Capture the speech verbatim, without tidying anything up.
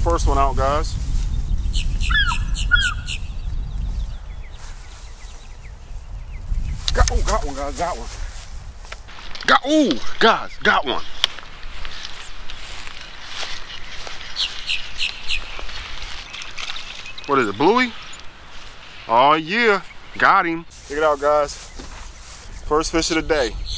first one out, guys. Got, oh, got one, guys, got one. Got, ooh, guys, got one. What is it, bluey? Oh yeah, got him. Check it out, guys. First fish of the day.